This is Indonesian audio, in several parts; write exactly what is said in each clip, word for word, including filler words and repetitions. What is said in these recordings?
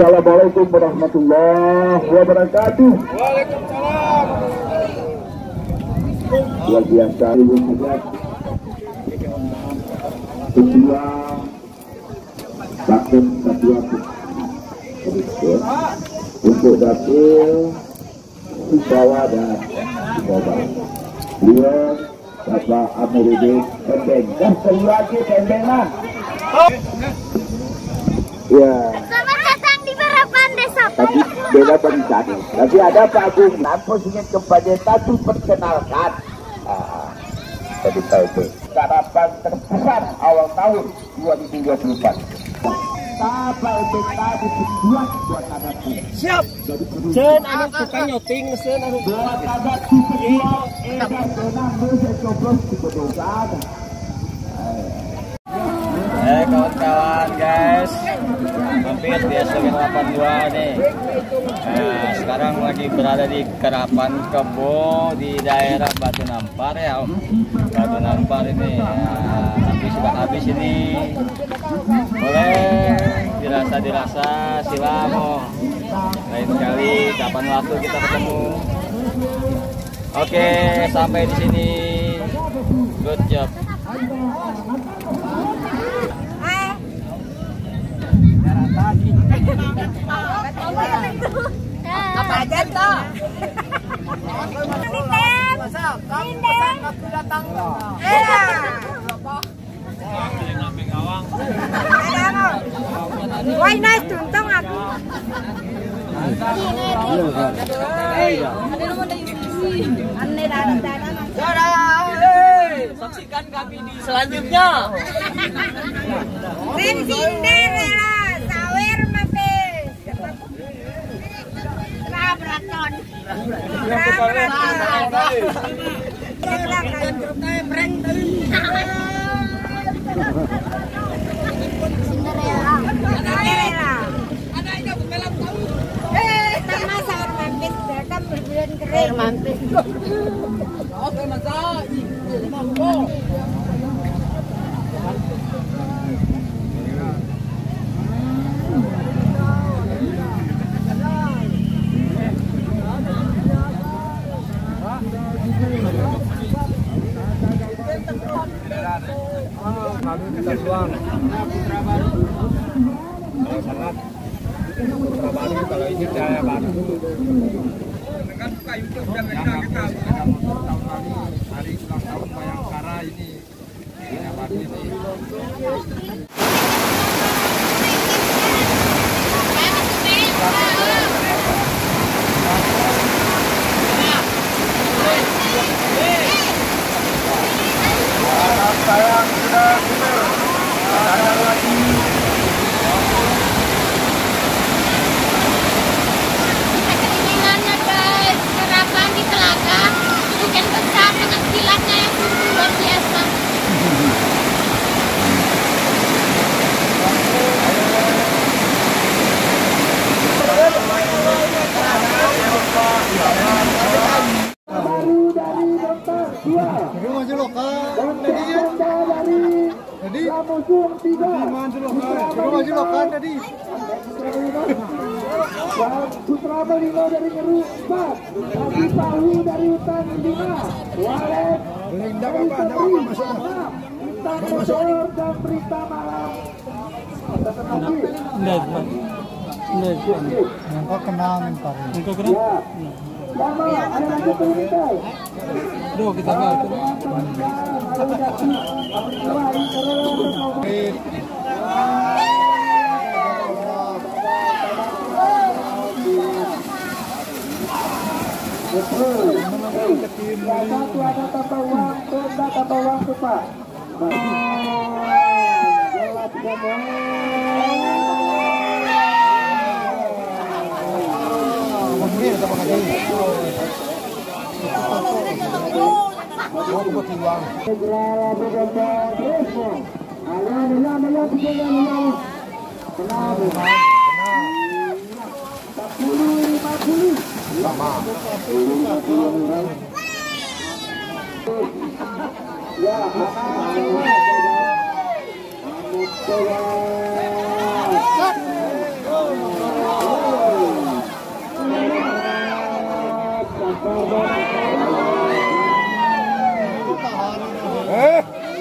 Assalamualaikum warahmatullahi wabarakatuh. Waalaikumsalam. Luar biasa ibu hajat. Kedua paket kedua untuk dapil Sibawa dan Sibawa. Beliau Bapak Amiruddin Tembeng. Dan sekali lagi Tembeng lah. Ya. Selamat datang di Barapan Desa. Tapi beda pendidikan. Tapi ada Pak Agung. Nampak ingin kepada satu perkenalkan. Ah, tadi tahu itu. Harapan terbesar awal tahun dua ribu dua puluh empat. Apa itu tadi dibuat buat adatku. Siap. Sen anu suka nyoting sen anu Buat adatku kedua. Edan senang bisa coblos di pedogan. Eh kawan-kawan guys, hampir di S W delapan puluh dua nih. Nah, sekarang lagi berada di Kerapan Kebo di daerah Batu Nampar ya. Batu Nampar ini ya, habis sudah habis ini. Boleh dirasa-dirasa silamo. Lain kali kapan waktu kita ketemu. Oke, sampai di sini. Good job. Apa aja toh? Aku datang. Why nice tuntong aku. Saksikan kami di selanjutnya. Cinderella, sawer mapes. Labraton. Cinderella. Sama sawer mampis, datang berbulan kering. Mampis. Oke, masa. Lalu kita tuang Putra Baru. Kalau sangat Putra Baru, kalau ini Jaya Baru. Dengan buka YouTube dan mereka kita tahun kali hari ulang tahun Bayangkara ini Jaya Baru ini. Sayang sudah kumpul. Ada lagi. Keinginannya guys, Kerapan di Telaga, hujan besar dengan kilatnya yang luar biasa. Ini masih lokal. Jadi, jadi masih lokal. Ini masih lokal tadi. Putra Belino dari Ngerupat, Haji Tahu dari Hutan Lima, Walet, Tidak apa-apa, tidak apa-apa masuk. Bintang Motor dan Berita Malam. Engkau kenal ntar. Engkau kenal? Ya. Lama, ada lagi perintah. Duh, kita nggak itu. Satu ada tata uang, tenda tata uang Pak. Jelas semua. Mungkin apa lagi? Mau buat uang. Segera bergambar resmo. Ada ada ada tiga ada. Kenal. empat puluh lima puluh. Sama. Ya, anak. Eh.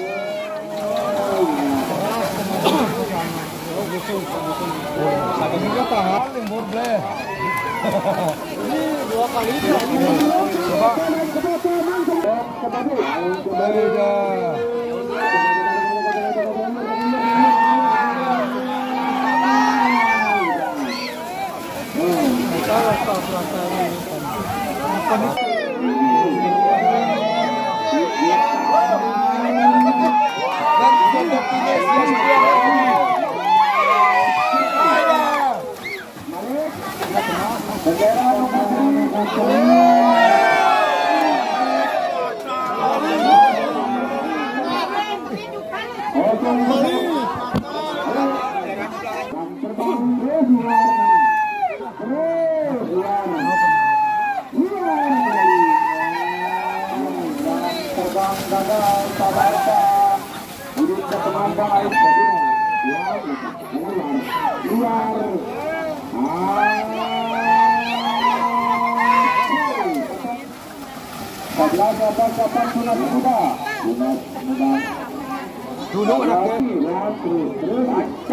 Satu juga tahan lembur bleh. Ini dua kali coba. Beda. Dulu anaknya terus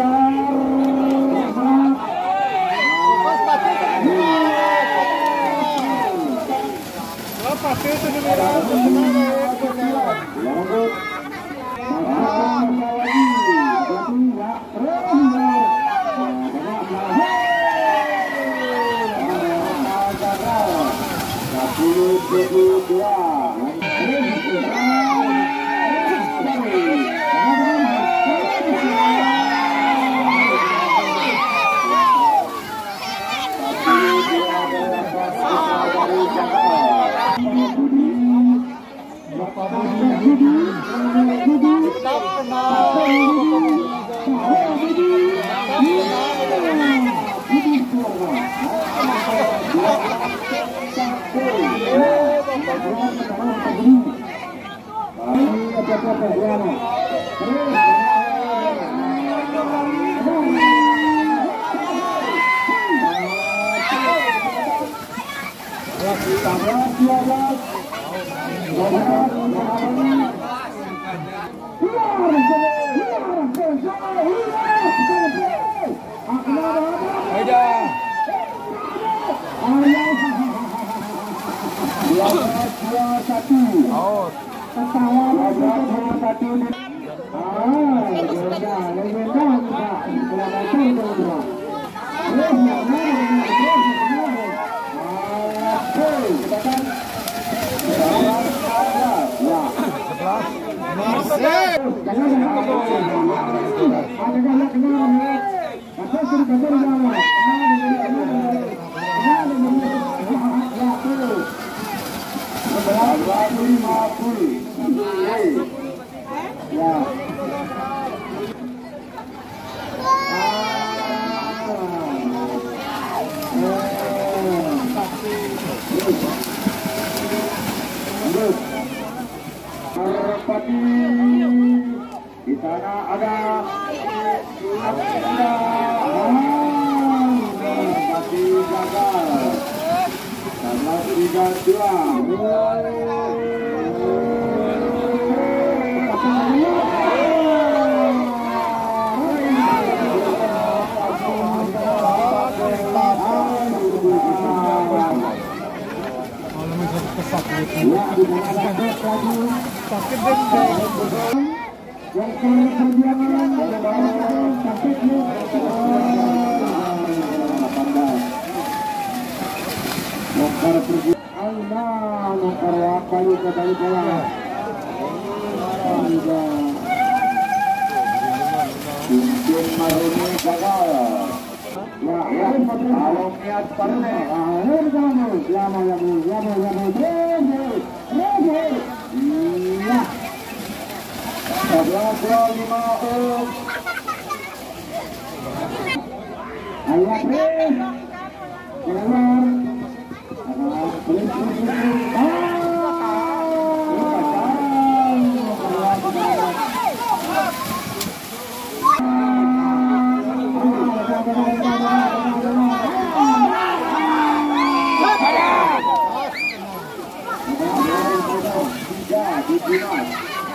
di sana ada tapi gagal karena tiga dua. Kalau niat parne, akhir kamu, lama lama lama lama lama, iya. Sebelas dua lima oh. Ayah pres, keluar. Adi Dinas.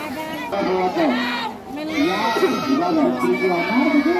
Ya, bagus. Dijual betul.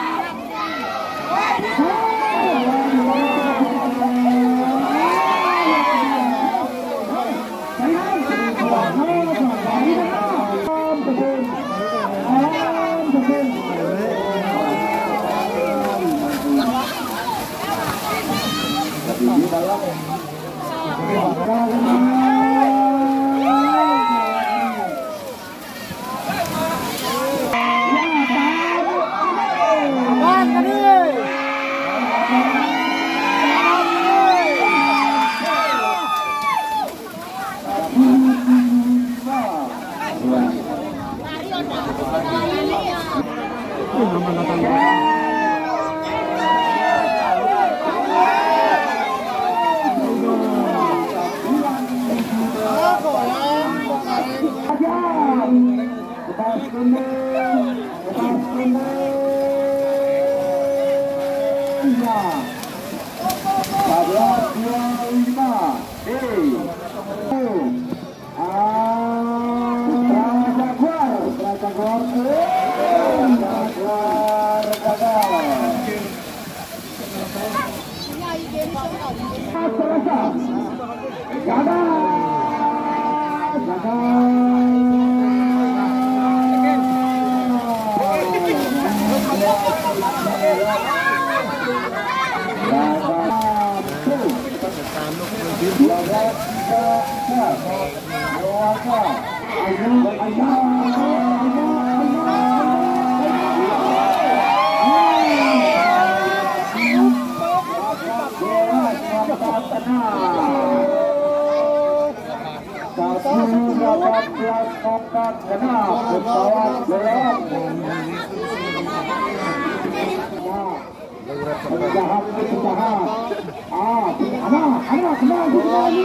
Penjahat itu penjahat. Ah, ada, ada, kembali lagi.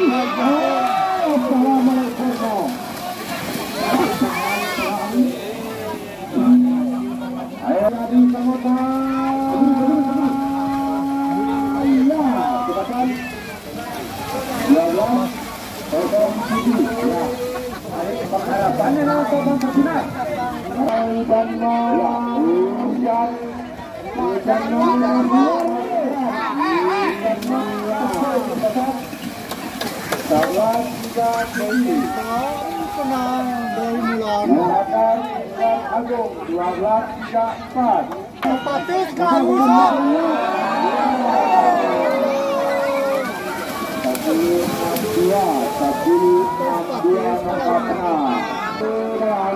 Assalamualaikum. Ayo lagi semua. Ya, kita kan. Ya, ya. Tolong sini. Ya. Ayo harapannya nonton tersinar. Dan hujan. Dan Sawan juga Dewi tenang dari Mulan Mulan Agung dua belas tiga empat Patis Karusa satu dua satu dua dua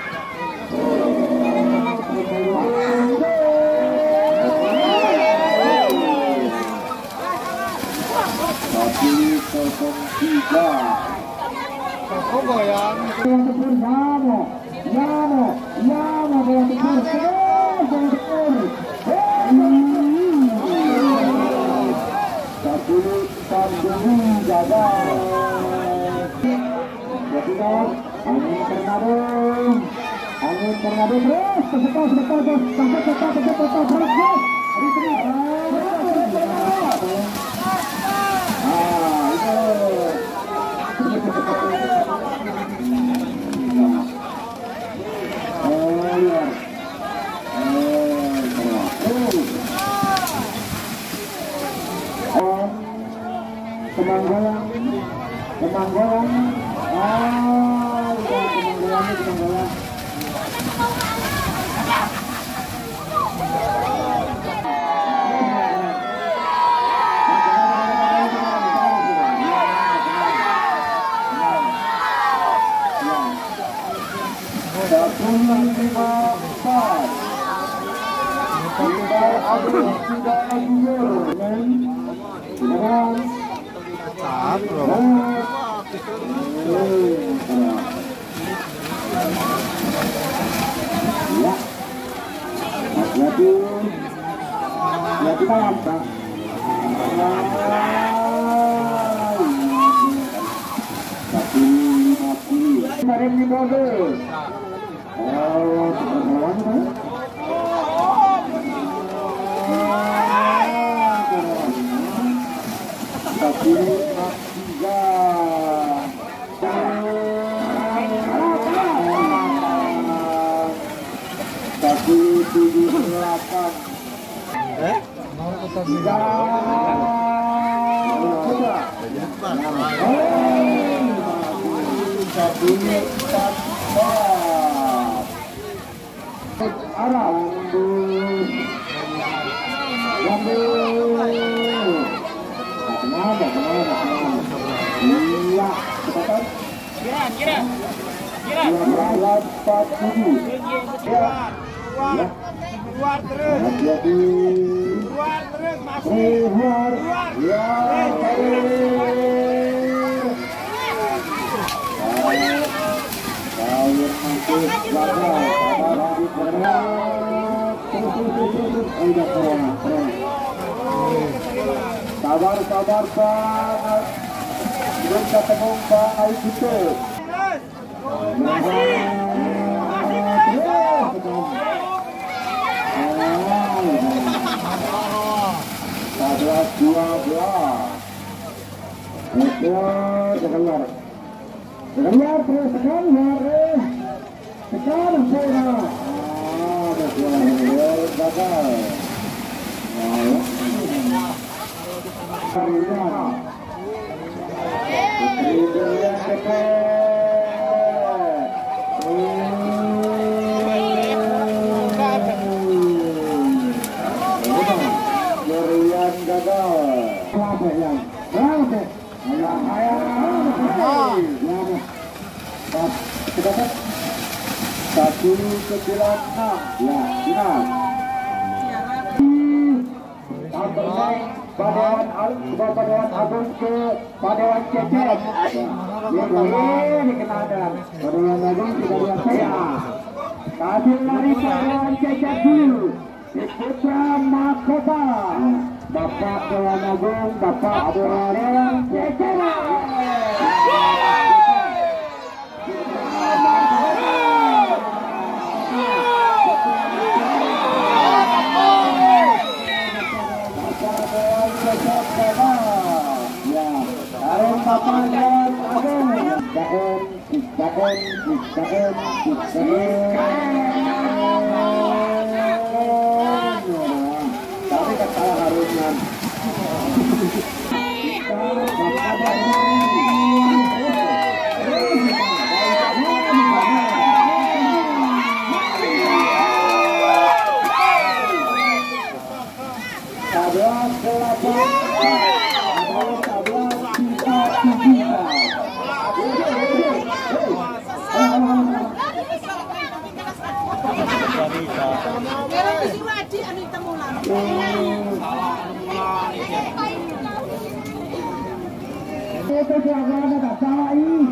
tiga. Oh goyang. Yang tepur Yamo, Yamo, Yamo yang tepur terus yang tepur. Satu Tanjung jaga. Jadi kau angin Ternado, angin Ternado terus sebentar sebentar terus sampai sebentar sebentar terus terus. Kemanggalan, kemanggalan, ah, kemanggalan, kemanggalan. Lima empat, kita ada sudah gugur, dengan saat bro. Ya, jadi, ya kita lambat. Tapi mati. Kemarin di mobil. Oh, teman-teman kan? Tapi tiga. tiga, satu empat empat arah mundur mundur kenapa kenapa kenapa iya cepetan Kira, kira. Kira. dua empat tujuh Keluar, keluar, keluar terus, hati-hati keluar terus, masih. keluar ya Kawin masuk gagal, sabar lagi berat, terus terus terus terus, oh udah corona, corona. Sabar sabar banget, belum ketemu Bang Ayu gitu. Masih, masih guys. Sebelas dua belas, keluar keluar. Keluar terus keluar eh. Sekarang bola. Ah, keluar gagal. Karina. Putri yang dekat. Jerian gagal. Kenapa yang? Kenapa? Ayah ayah. Kita satu sembilan enam ya final. Padewan Padewan Agung ke Padewan Cecep. Ini dikenalkan. Padewan Agung tidak lihat saya. Kasih lari Padewan Cecep dulu. Putra Mahkota. Bapak Padewan Agung, Bapak Padewan Cecep. Tapi kata harusnya itu siapa tak salah ini.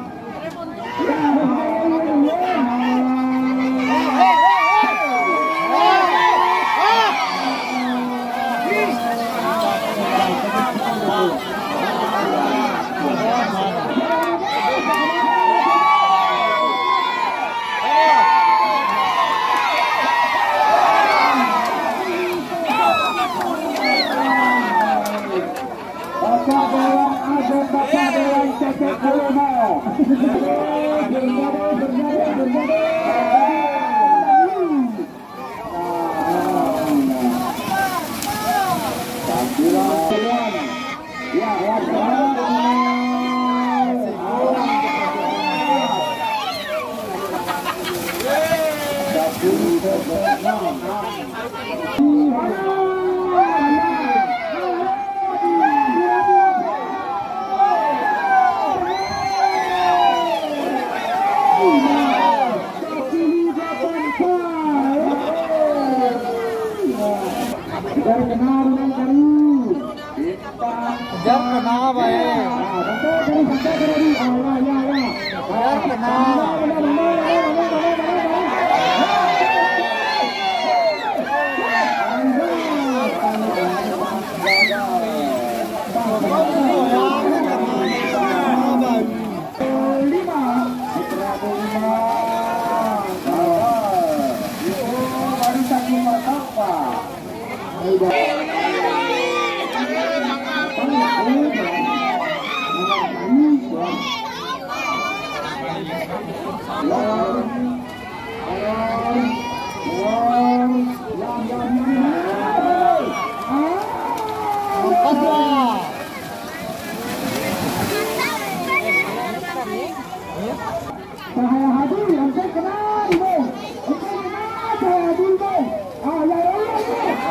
Cahaya Hadi, hampir kena ini. Hampir kena Cahaya Hadi ini. Ah, ya ya ya.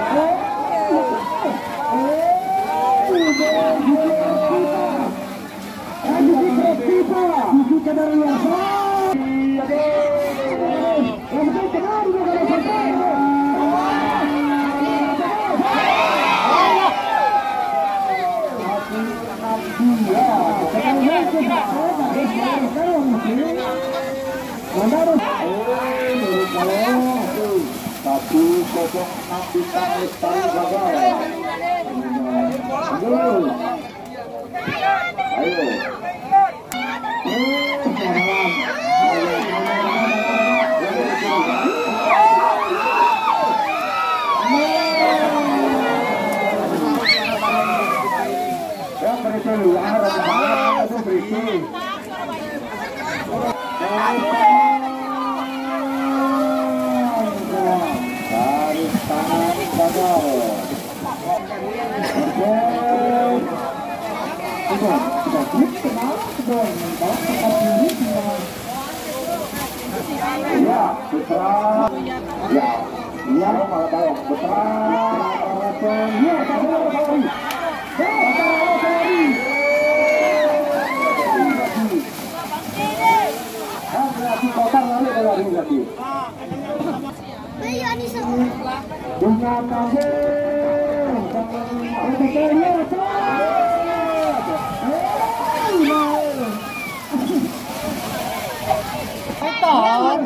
Satu kosong enam bisa Lestari gagal. Ayo. Ya, putra. Ya, ya malah bayang putra. Ya, kembali. Kotar lalu kalau ini lagi. Dengan kampung, tahan,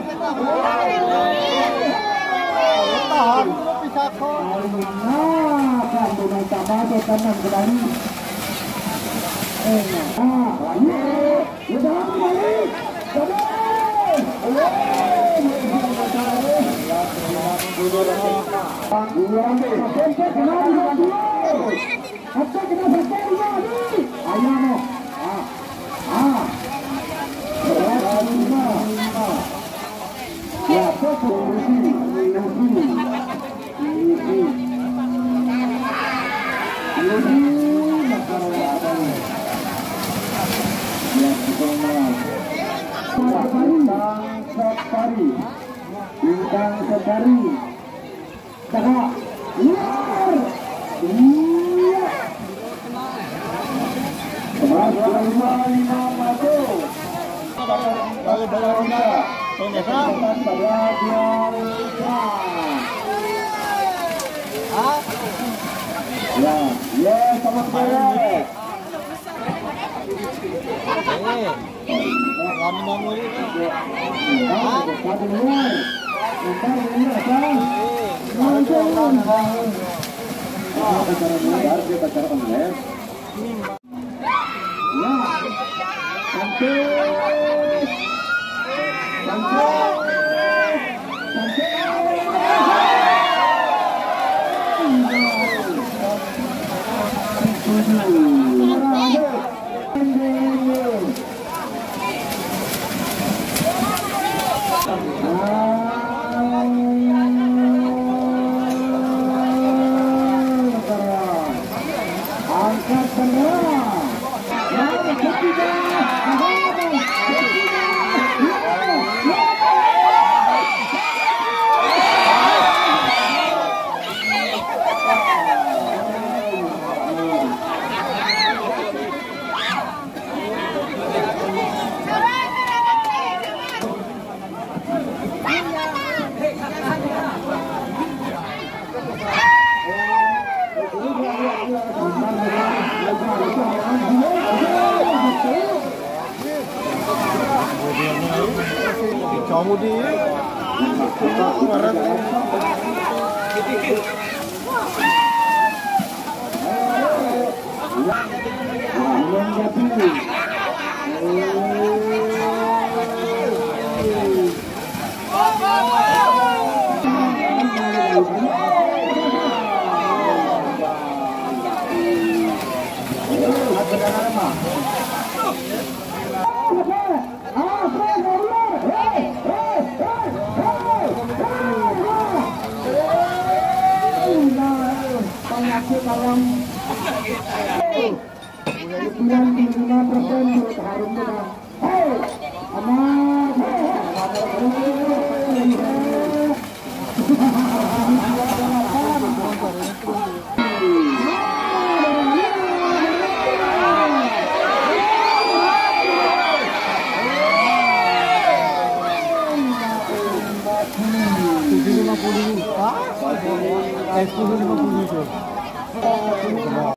tahan, bisa kok. Nah, dengan tambah ke kanan kembali. Eh, ah, lanjut, sudah kembali, sudah. Bintang Sekari Cakap luar iya sebelas dua lima lima maju lalu bola ronda sebelas dua lima ya ya sama sekali kami mau mulai ah satu luar entar ini apa langsung langsung ah cara luar kita cara online ya sampai Camudi sembilan puluh lima persen harum kita. tujuh lima puluh. Ah? Eh, sepuluh lima puluh.